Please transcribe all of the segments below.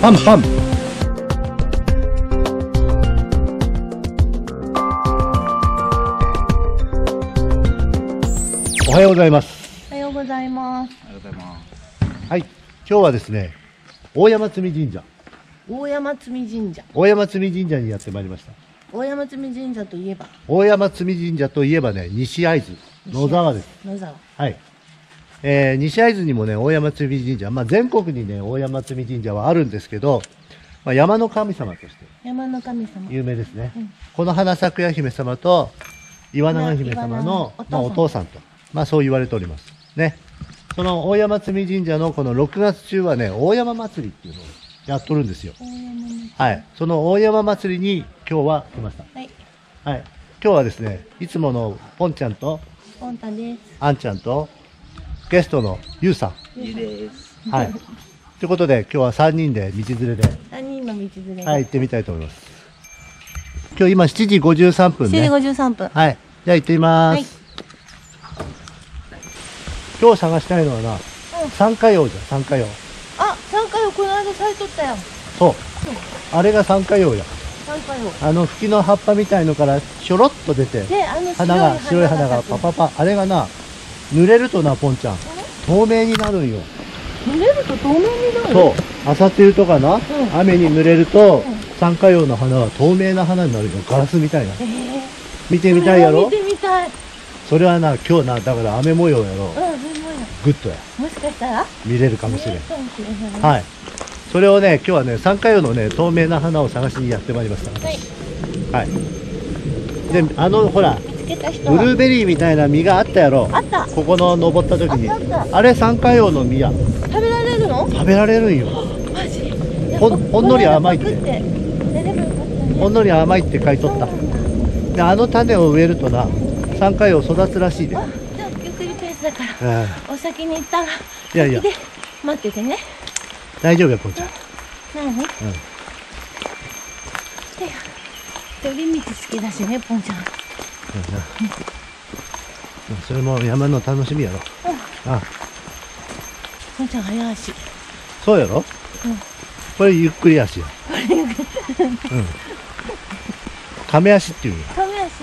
パンパン。おはようございます。 おはようございます。 ありがとうございます。 はい、今日はですね、大山積神社。 大山積神社。 大山積神社にやってまいりました。 大山積神社といえば。 大山積神社といえばね、西会津、野沢です。 野沢。 はい。西会津にもね、大山積神社、全国にね、大山積神社はあるんですけど、山の神様として山の神様。 有名ですね。 うん、 この花咲夜姫様と岩永姫様のお父さんと、そう言われております。ね。その大山積神社のこの6月中はね、大山祭りっていうのをやっとるんですよ。はい。その大山祭りに今日は来ました。はい。はい。今日はですね、いつものポンちゃんと、 ポンタです。 あんちゃんと、ゲストのゆうさん。 ゆうです。 はい。ということで、今日は3人で道連れで。 3人の道連れで。 はい、行ってみたいと思います。今日今7時53分ね。 7時53分。 はい。じゃあ行ってみます。はい、今日探したいのはな、三花葉じゃん、三花葉。 あ、三花葉この間咲いとったよ。 そう。あれが三花葉や。 三花葉。 茎の葉っぱみたいのからひょろっと出て、白い花がパパパ、あれがな、濡れるとな、ポンちゃん、透明になるんよ。 濡れると透明になる？ そう。朝露とかな、雨に濡れると、三花葉の花は透明な花になるよ。ガラスみたいな。見てみたいやろ？ 見てみたい。 それはな、今日な、だから雨模様やろ。グッドや。もしかしたら見れるかもしれん。はい。それをね、今日はね、三花葉のね、透明な花を探しにやってまいりました。はい。はい。で、ほら、ブルーベリーみたいな実があったやろ。 あった。 ここの登った時に。あれ三花葉の実や。 食べられるの？ 食べられるんよ。 マジ？ ほんのり甘いって。ほんのり甘いって書いとった。で、種を植えるとな、三花葉育つらしいで。 じゃあゆっくりペースだから、お先に行ったら、 いやいや、 待っててね。 大丈夫や、こんちゃん。 何？寄り道好きだしね、ポンちゃん。 それも山の楽しみやろ。 ポンちゃん早足。 そうやろ？これゆっくり足や。亀足っていうんや。 亀足？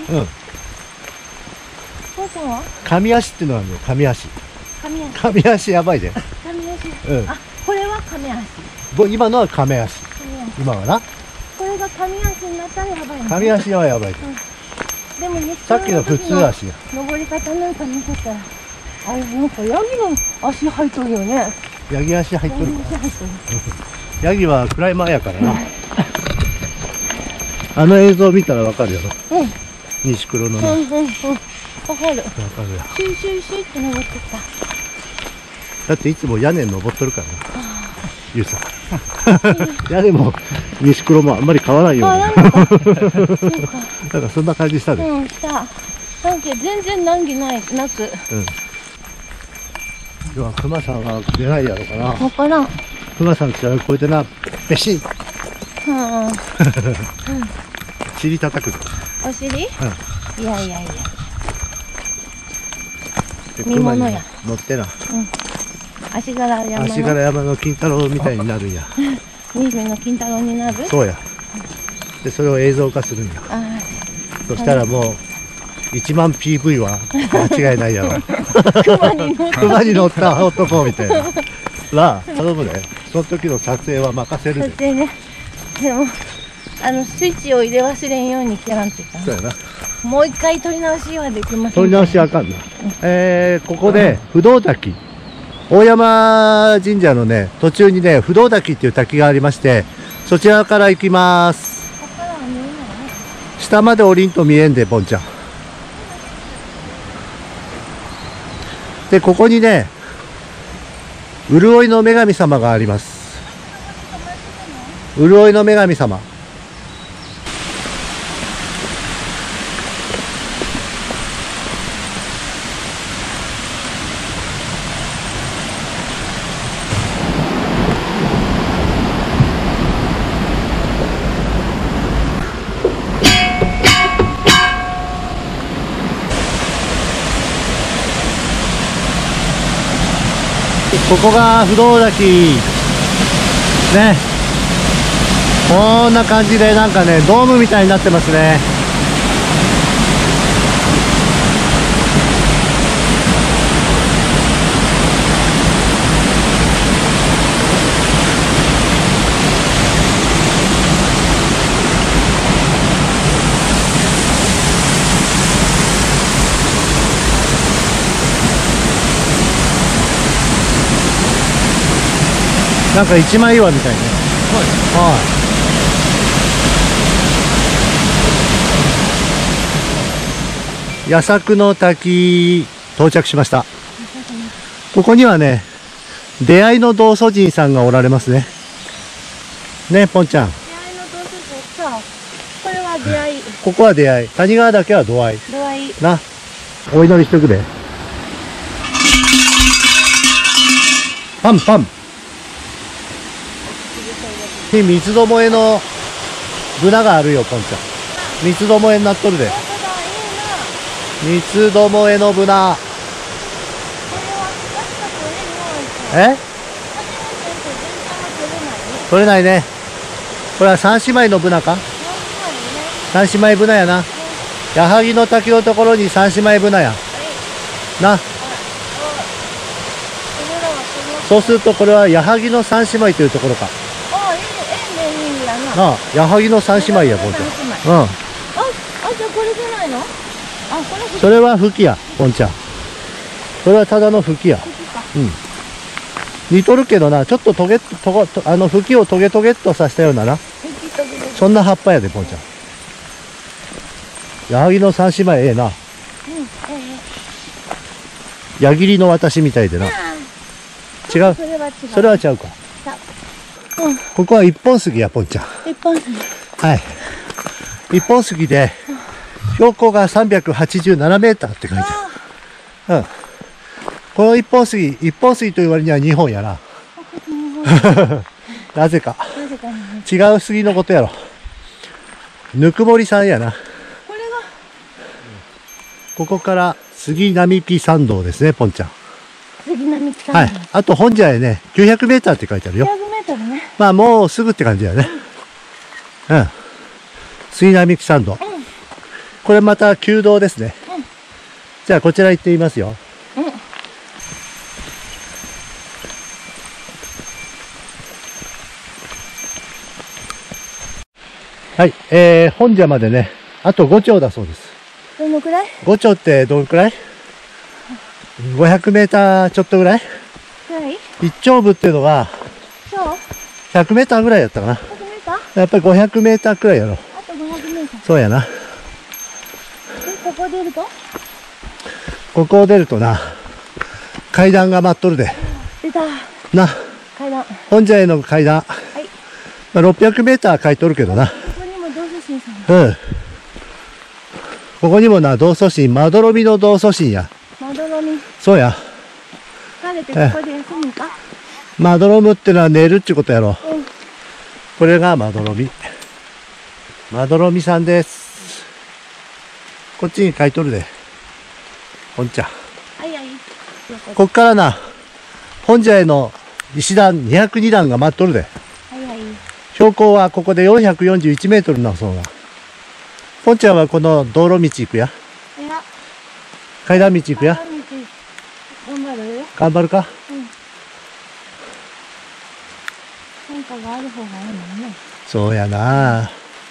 ポンちゃんは？ 神足っていうのはね、神足。神足やばいで。 神足。あ、これは亀足。 今のは亀足。今はな。 これが神足になったらやばいね。 神足はやばい。 でもね、 さっきの普通足や。 登り方なんか見せたら、あれなんかヤギの足入っとるよね。 ヤギ足入っとるか。ヤギはクライマーやからな。あの映像見たらわかるやろ。西黒のね。 わかる。わかるや。 シューシューシューって登ってきた。 だっていつも屋根登っとるからな。ゆうさん。屋根も西黒もあんまり買わないように。なんかそんな感じしたね。 した。なんか全然難儀なく。 今日は熊さんは出ないやろかな。 わからん。 熊さん来たらこうやってな、べしん。尻叩く。 お尻？いやいやいや。 見物や。乗ってな。 足柄山の金太郎みたいになるんや。 新見の金太郎になる？ そうや。で、それを映像化するんや。そしたらもう、1万 PV は間違いないやろ。熊に乗った男みたいな。頼むね。その時の撮影は任せるで。 撮影ね。でも、スイッチを入れ忘れんようにキャランって言った。 そうやな。 もう一回撮り直しはできません。 撮り直しあかんな。ここで、不動滝。大山神社のね、途中にね、不動滝っていう滝がありまして、そちらから行きます。下まで降りんと見えんで、ポンちゃん。で、ここにね、潤いの女神様があります。潤いの女神様。ここが不動滝ね。 こんな感じでなんかね、ドームみたいになってますね。なんか一枚岩みたいね。はい。八作の滝到着しました。ここにはね、出会いの道祖神さんがおられますね。ね、ポンちゃん。 出会いの同士さ、これは出会い。 ここは出会い。谷川だけは度合い。 度合い。 な。お祈りしとくで。パンパン。三つどもえのブナがあるよ、ポンちゃん。三つどもえになっとるで。三つどもえのブナ。え？取れないね。これは三姉妹のブナか？三姉妹ブナやな。矢作の滝のところに三姉妹ブナや。な。そうするとこれは矢作の三姉妹というところか。なあ、矢作の三姉妹や、ポンちゃん。うん。 じゃあこれじゃないの？ それは吹きや、ポンちゃん。それはただの吹きや。うん。似とるけどな、ちょっと吹きをトゲトゲっとさせたようなな。そんな葉っぱやで、ポンちゃん。矢作の三姉妹ええな。矢切の私みたいでな。違う。それはちゃうか。ここは一本杉や、ポンちゃん。 一本杉。 はい。一本杉で、標高が387メーターって書いてある。うん。この一本杉という割には2本やな。なぜか。違う杉のことやろ。ぬくもりさんやな。 これが。 ここから杉並木参道ですね、ポンちゃん。 杉並木参道。 はい。あと本社へね、900メーターって書いてあるよ。 900メートルね。 まあもうすぐって感じだよね。うん。杉並木参道。これまた旧道ですね。じゃあこちら行ってみますよ。はい。本社までね、あと5丁だそうです。 どのくらい？ 5丁ってどのくらい？ 500 メーターちょっとぐらい？一丁部っていうのは、100メーターぐらいやったかな。 100メーター？ やっぱり500メーターくらいやろ。 あと500メーター。 そうやな。 ここ出ると？ ここを出るとな、階段が待っとるで。 出た。 な。 階段。 本社への階段。はい。まあ、600メーター書いとるけどな。 ここにも道祖神さん。 うん。ここにもな、道祖神、まどろみの道祖神や。 まどろみ。 そうや。 疲れてここで休むか？ まどろむってのは寝るってことやろ。これがまどろみ。まどろみさんです。こっちに書いとるで。本茶。こっからな、本社への石段202段が待っとるで。標高はここで441メートルなそうな。ポンちゃんはこの道路道行くや。階段道行くや。頑張るか。 変化がある方がいいもんね。 そうやな。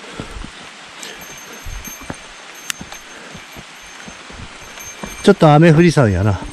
ちょっと雨降りそうやな。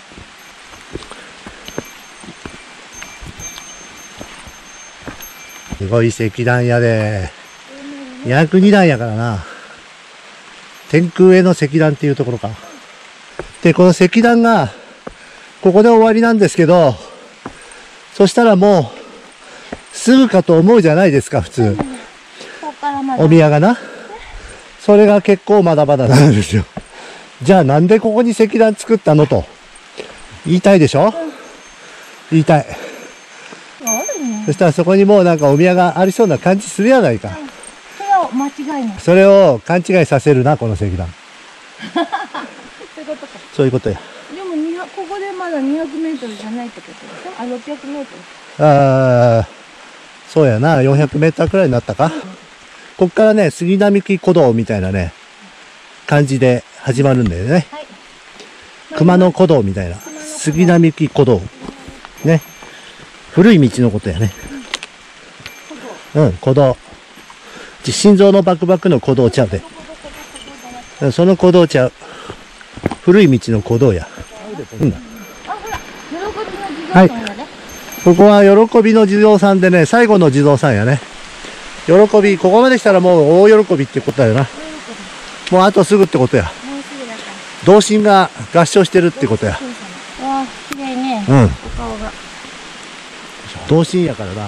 すごい石段やで。202段やからな。天空への石段っていうところか。で、この石段が、ここで終わりなんですけど、そしたらもう、すぐかと思うじゃないですか、普通。お宮がな。それが結構まだまだなんですよ。じゃあなんでここに石段作ったのと、言いたいでしょ？言いたい。そしたらそこにもうなんかお宮がありそうな感じするやないか。 それを間違いない。 それを勘違いさせるな、この石段。 そういうことか。 そういうことや。 でもここでまだ200メートルじゃないってことでしょ？あ、600メートル。 ああ、 そうやな、400メーターくらいになったか。こっからね、杉並木古道みたいなね、感じで始まるんだよね。 はい。 熊野古道みたいな。杉並木古道。ね。古い道のことやね。うん、古道。心臓のバクバクの古道ちゃうで。うん、その古道ちゃう。古い道の古道や。うん。 あ、ほら、喜びの地蔵さんやね。 ここは喜びの地蔵さんでね、最後の地蔵さんやね。喜び、ここまで来たらもう大喜びってことだよな。もうあとすぐってことや。 もうすぐだから。 同心が合唱してるってことや。 わあ、綺麗ね。 うん。 お顔が。 同心やからな。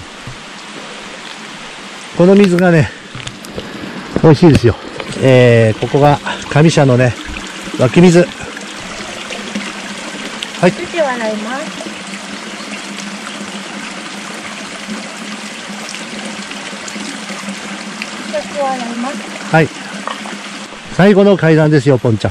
この水がね、美味しいですよ。ここが上社のね、湧き水。はい。 土を洗います。土を洗います。 はい。最後の階段ですよ、ポンちゃん。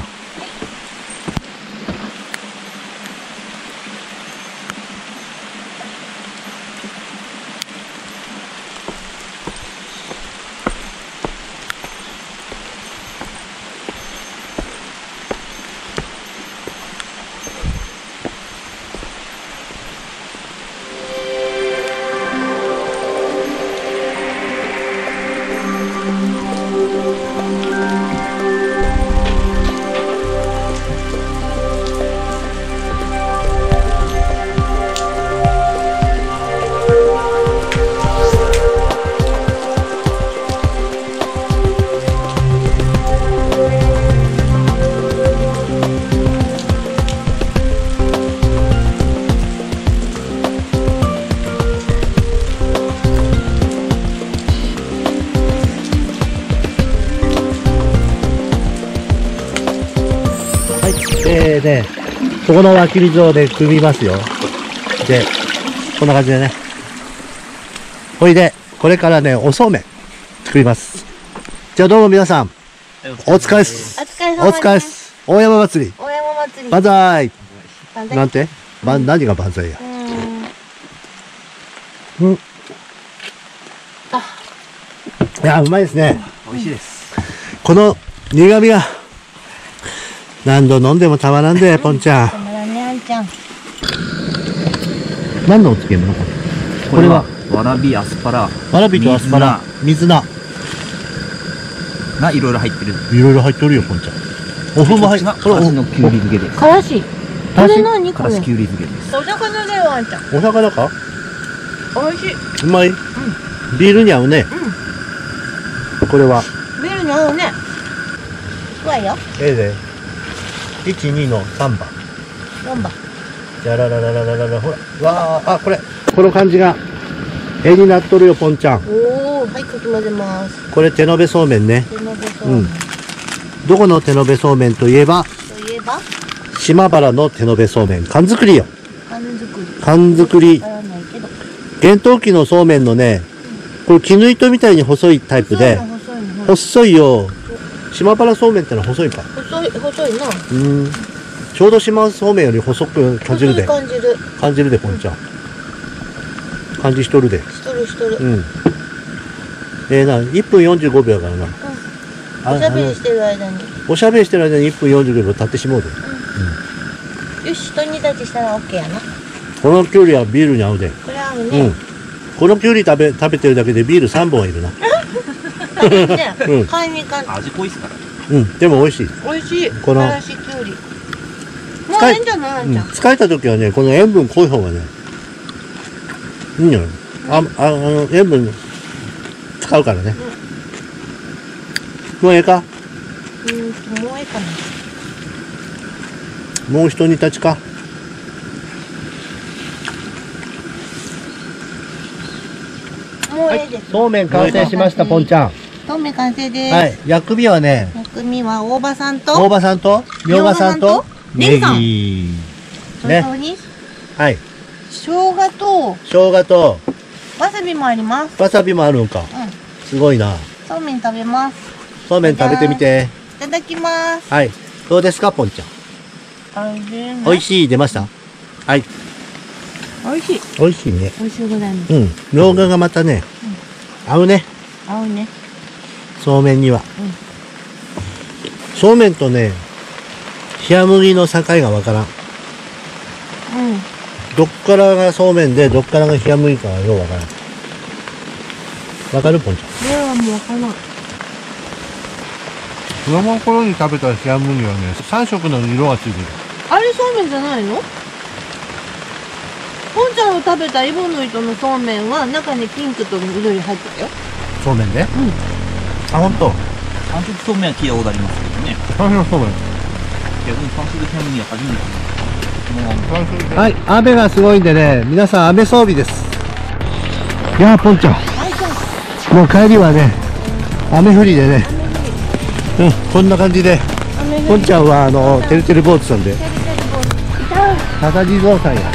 ね、ここの湧き水をね、汲みますよ。で、こんな感じでね。ほいで、これからね、おそうめん作ります。じゃあどうも皆さん、お疲れっす。 お疲れ様です。 お疲れっす。大山祭り。 大山祭り。 万歳。 万歳なんて何が万歳や。うん。いや、うまいですね。 美味しいです。 この苦味が、何度飲んでもたまらんで、ポンちゃん。 たまらんね、あんちゃん。 何のお漬物これはわらび、アスパラ、 わらびとアスパラ、水菜。 がいろいろ入ってる。 いろいろ入っとるよ、ポンちゃん。お麩も入ってる。 からしのきゅうり漬けです。 からし。これ何これ。 からしきゅうり漬けです。 お魚だよ、あんちゃん。 お魚かおいしい。 うまい、ビールに合うね。これは。 ビールに合うね。うまいよ。 ええで。1、2の3番。 4番。 じゃららららららら、ほら。わあ、あ、これ。この感じが、絵になっとるよ、ポンちゃん。 おお、はい、かき混ぜます。 これ手延べそうめんね。 手延べそうめん。 どこの手延べそうめんといえば、 といえば、 島原の手延べそうめん。缶作りよ。 缶作り。 缶作りわ。からないけど。 厳冬期のそうめんのね、これ絹糸みたいに細いタイプで、 細いの。 細いよ。島原そうめんってのは細いか。 細いな。 小豆島そうめんより細く感じるで。 細い感じる。 感じるで、ポンちゃん。感じしとるで。 しとるしとる。 1分45秒やからな。 おしゃべりしてる間に。 おしゃべりしてる間に1分45秒経ってしまうで。 よし、一煮立ちしたら OK やな。 このきゅうりはビールに合うで。 これ合うね。 このきゅうり食べてるだけでビール3本いるな。 買いに行かん。 味濃いっすからね。 でも美味しい。 美味しい。 このからしきゅうり。もういいんじゃないあんちゃん。 疲れた時はね、この塩分濃い方がね、いいんじゃない？塩分使うからね。もうええか？ もういいかな。 もう一煮立ちか？ もういいです。 そうめん完成しました、ポンちゃん。 そうめん完成です。 はい。薬味はね、 薬味は大葉さんと、 大葉さんと、みょうがさんと、 ネギさんギ。 それとに、 はい。 生姜と、 生姜と、 わさびもあります。 わさびもあるんか。すごいな。 そうめん食べます。 そうめん食べてみて。 いただきます。 はい。どうですか、ポンちゃん。美味しい、出ました？はい。 美味しい。 美味しいね。 美味しいございます。 みょうががまたね、 合うね。 合うね。 そうめんには。そうめんとね、冷麦の境がわからん。 うん。 どっからがそうめんで、どっからが冷麦かはようわからん。わかるポンちゃん。 これはもうわからん。 子供の頃に食べた冷麦はね、3色の色がついてる。 あれそうめんじゃないの？ポンちゃんの食べたイボの糸のそうめんは中にピンクと緑入ってたよ。 そうめんで？あ、ほんと。 韓国そうめんは聞いたことありますけどね。 三色そうめん。 逆に韓国冷麦は初めて。もう、 はい、雨がすごいんでね、皆さん雨装備です。いやー、ポンちゃん。もう帰りはね、雨降りでね、こんな感じで、ポンちゃんはてるてる坊主さんで、高地蔵さんや。